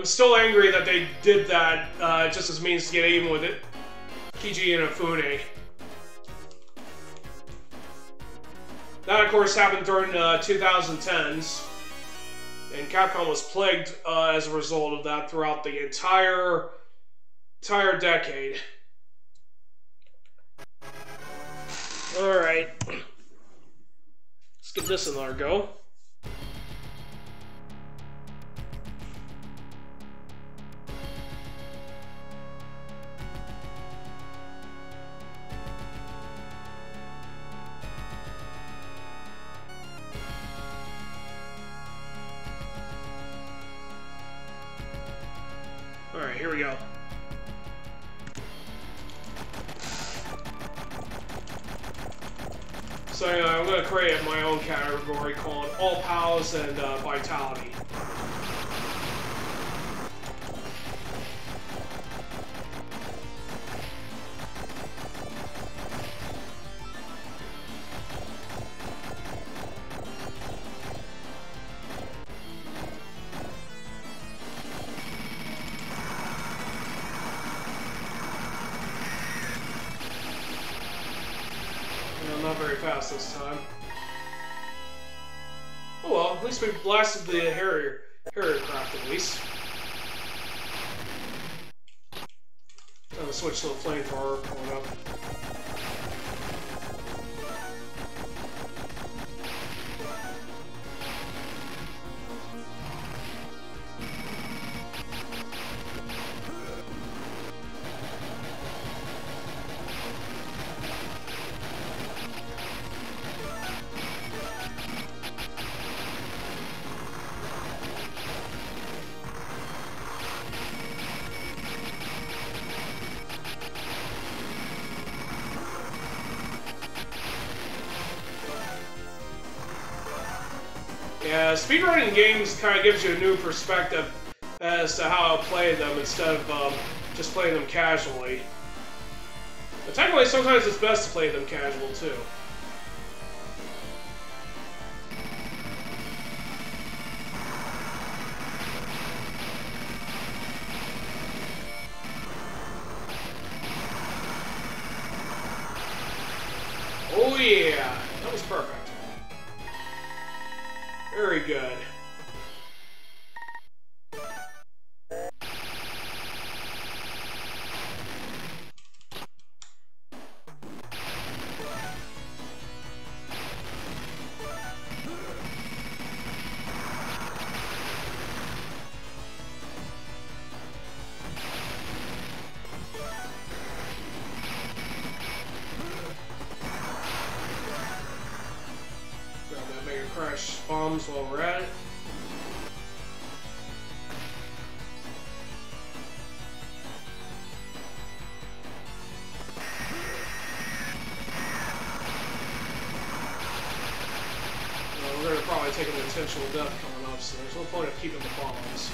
I'm still angry that they did that just as means to get even with it. Kiji and Inafune. That, of course, happened during 2010s. And Capcom was plagued as a result of that throughout the entire decade. Alright. Let's give this another go. Alright, here we go. So anyway, I'm going to create my own category called All POWs and Vitality. Not very fast this time. Oh well, at least we blasted the Harrier craft at least. I'm gonna switch to the flamethrower going up. Yeah, speedrunning games kind of gives you a new perspective as to how to play them instead of just playing them casually. But technically, sometimes it's best to play them casual too. Oh yeah, that was perfect. Very good. Crash bombs while we're at it. Well, we're going to probably take an intentional death coming up, so there's no point of keeping the bombs.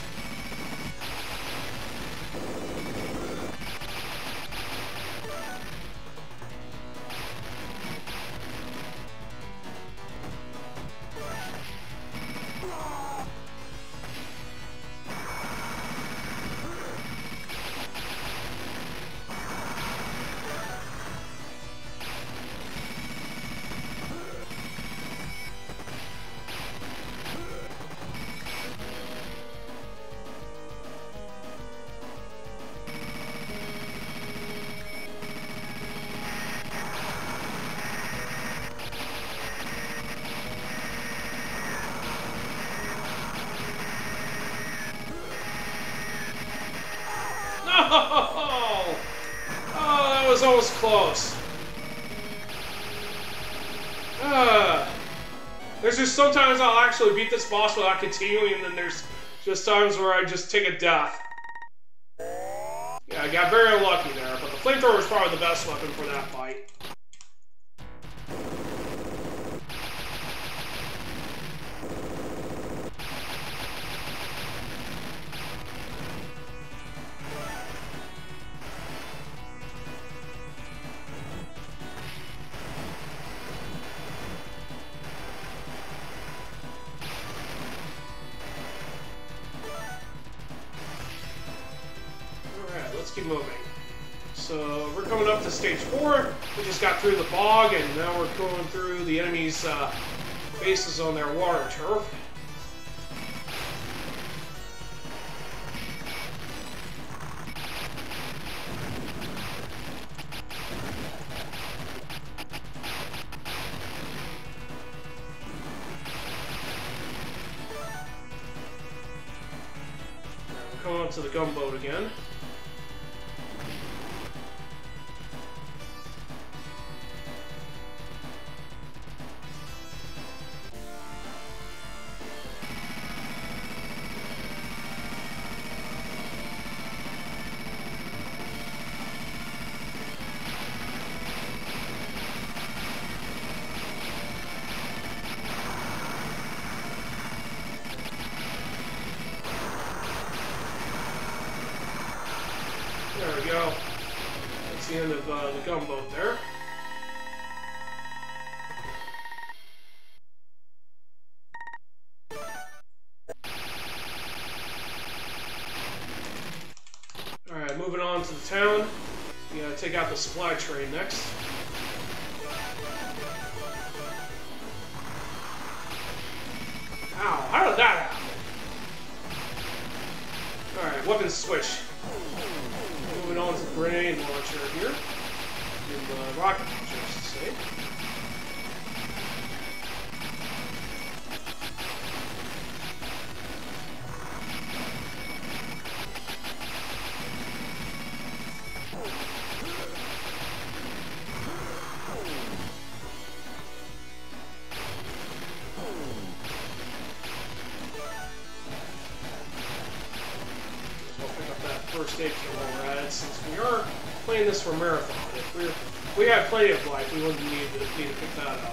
Oh, that was almost close. There's just sometimes I'll actually beat this boss without continuing, and then there's just times where I just take a death. Yeah, I got very unlucky there, but the flamethrower is probably the best weapon for that fight. let's keep moving. So we're coming up to stage 4. We just got through the bog, and now we're going through the enemy's bases on their water turf. We're coming up to the gunboat again. There we go. That's the end of the gunboat there. Alright, moving on to the town. We gotta take out the supply train next. Ow, how did that happen? Alright, weapons switch. Moving on to the grenade launcher here. And the rocket launcher, I should say. First aid kit while we're at it, since we are playing this for marathon. If we had plenty of life, we wouldn't need to pick that up.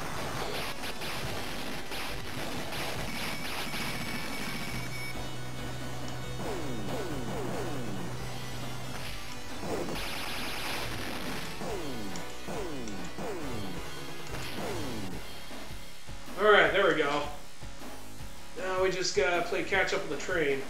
Alright, there we go. Now we just gotta play catch up with the train.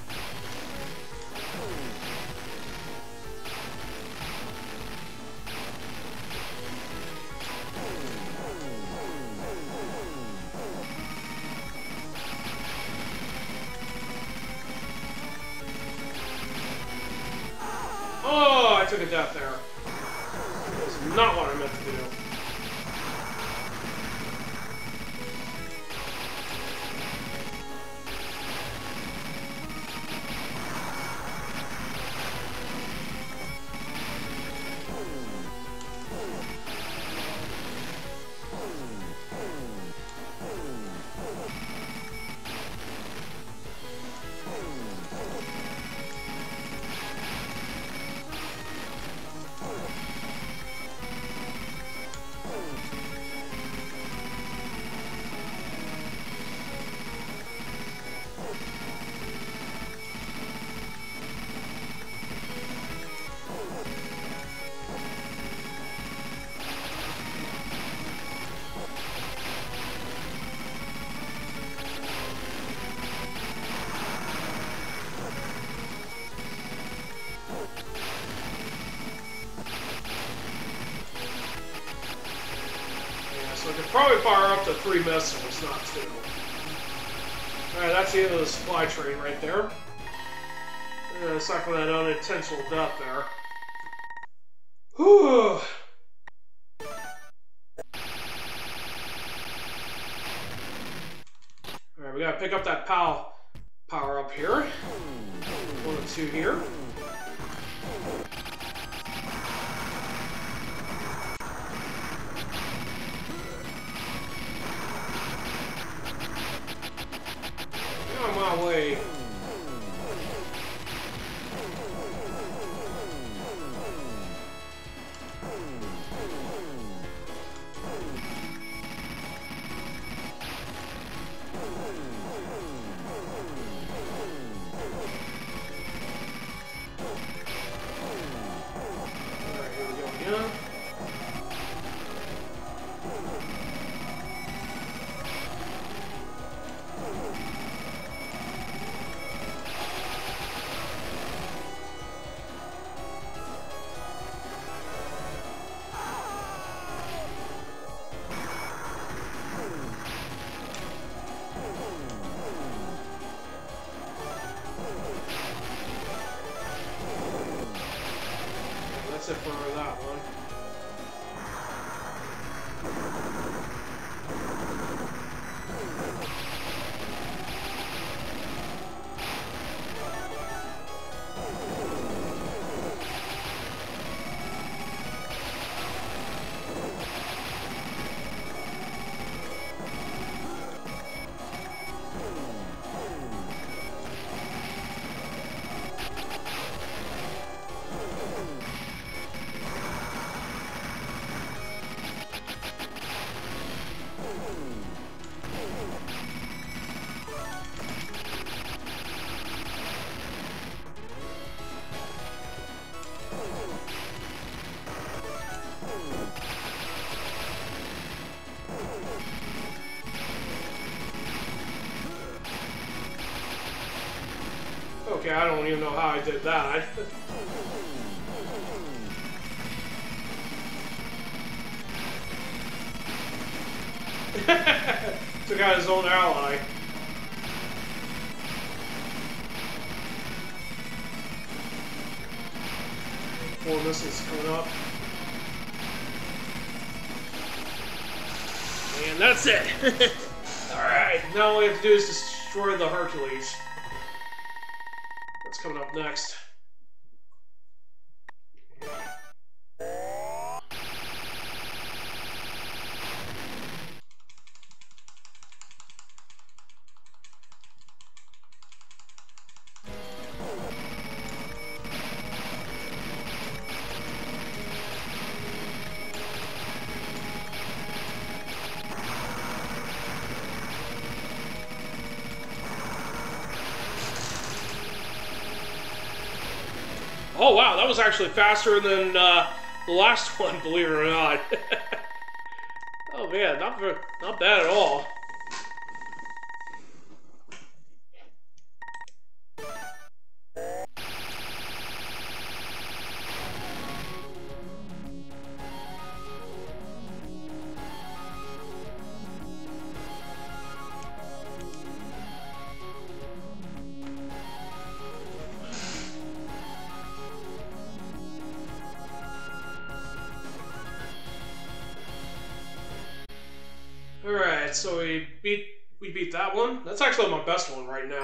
Oh, I took a death there. That's not what I meant to do. So I could probably fire up to 3 missiles, not 2. Alright, that's the end of the supply train right there. Aside from that unintentional death there. Whew. Alright, we gotta pick up that POW power up here. 1 and 2 here. On my way. Alright, here we go again. it for that one. Okay, I don't even know how I did that. Took out his own ally. Four missiles coming up. And that's it! Alright, now all we have to do is destroy the Hercules. That's coming up next. Oh wow, that was actually faster than the last one, believe it or not. Oh man, not bad at all. Alright, so we beat that one. That's actually my best one right now.